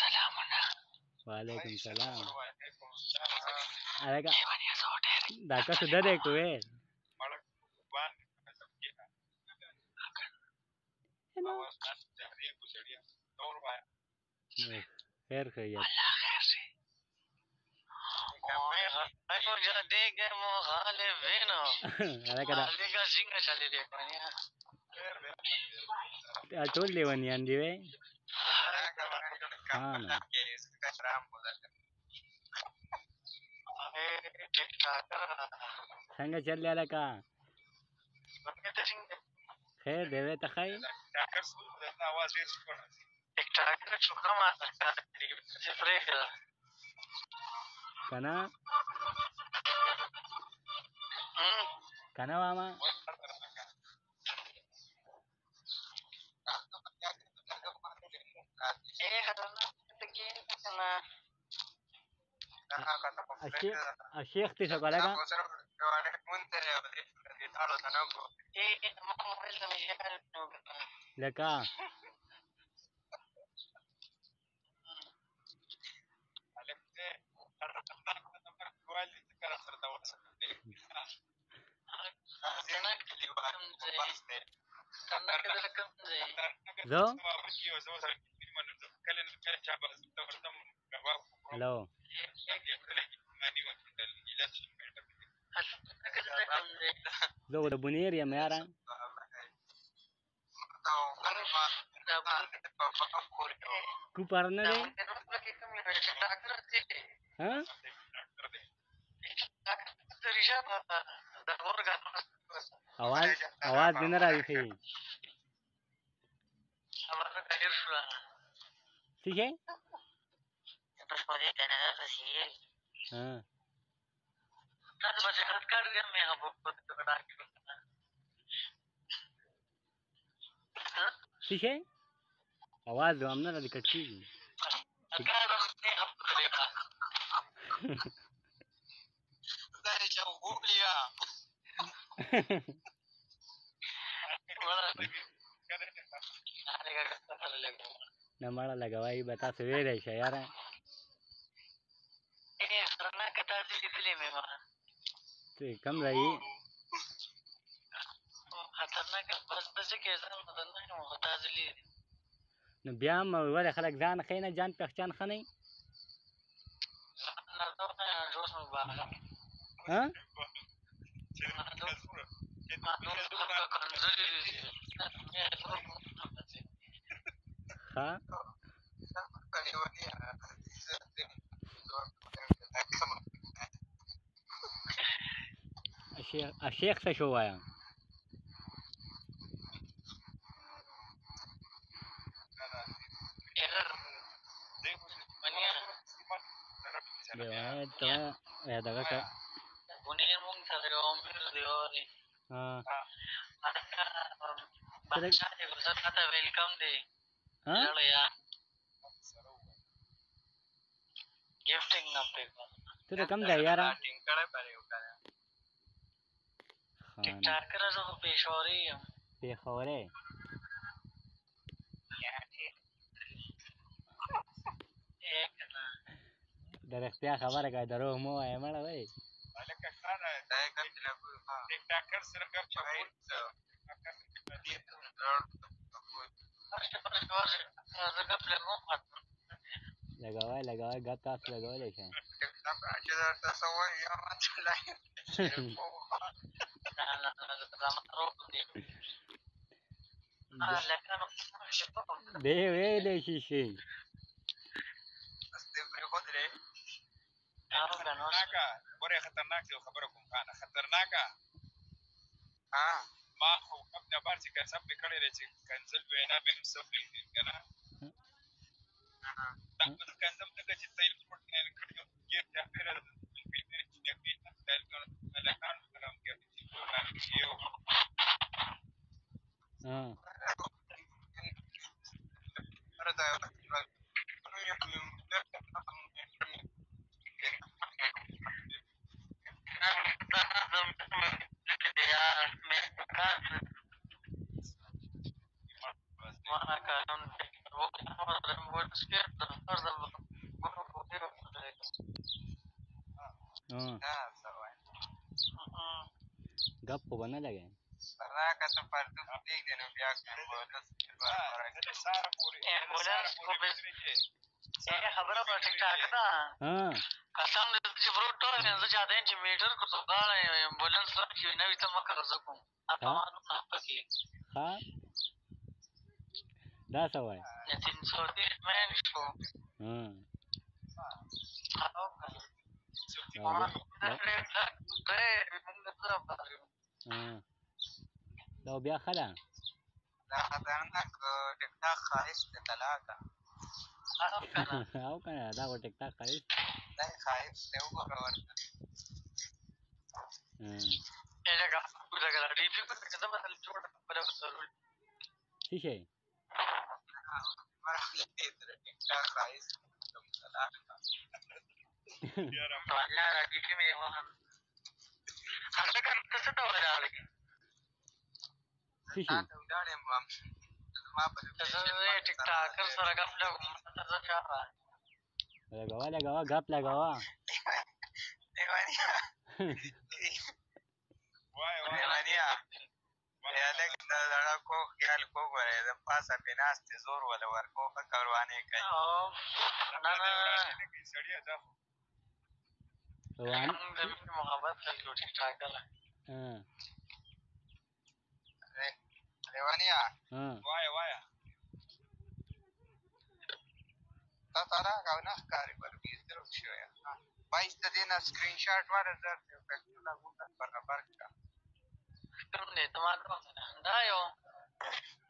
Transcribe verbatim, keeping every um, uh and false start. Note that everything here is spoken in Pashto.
وعلیکم السلام. هغه دا کس ده دی کوې خیر خیریت ټول لیونیان دي وی ها نو څنګه چل دی هلکه خیر دی وی ته ښه یې که نه که نه واما الشيخ تيسا قالك لكا زو هلو زه د بونیر یم یاره کوپر نه دی اواز اواز دې نه راځي څه شی ها څه شی اواز دوام نه راځي کټ کېږي نه مړه لګوئ به تاسو ویلی شئ یاره کم ځای یې نو بیا هم ولې خلک ځان ښیي نه جان پهچان ښه نه ها ها الشيخ څه شو وایم دیوانه ته دغه که ته د کم ځای یاره پېښورۍ د رښتیا خبره کوه دروغ مه وایه مړه وی لګوئ لګوئ ګپ تاسو لګولی شئ دی ویلی شي شي ګوره خطرناک دی خبره کوم خانه خطرناکه ما خو خپله بار چې قسم مې کړی دی چې کنزل وینا مې هم صفر کړي که نه دا خو د کنزل ځکه چې تیل پروټ کړي ګیر چاپېره هلکانو سره هم یو غپ خو به نه لګئ راکه ته پرته خو پرېږدې نو بیا امبولانس ساره پورې امبولانس خو به خبره به ټیک ټاک ده قسم دې چې فروټ ټول پنځه چاته چې میټر کو څو غاړه امبولانس راشي نوي ته مه کوه زه کوم اته معلوم نه پکې ښه دا څه وایي تین سو دېرش مین شو دا بیا ښه ده دا خطرناک ټیک ټاک ښایست دی طلاقه او که نه دا خو ټیک ټاک ښایست دا یې ښایست دی وګوره ورته څه شی ټیک ټاک ښایست طلاقه څه شي ټیک ټاکر سره ګپ لګوه لګوه ګپ لګوه لیوانیا لیوانیا یا لږ د زړه کوږ خیال کوږ وری د پاسه پې ناستې زور وله ورکو ښه کاروانې کوي سړیه دا خو محبت کوي ټیک ټاکر لیوانیا وایه وایه تا ته راغه او نه ښکاري برګې درک شویه بایس د دې نه سکرین شاټ واله زر دی پېکټونه ګوته برابر کړه کوم دی ته ما دا یو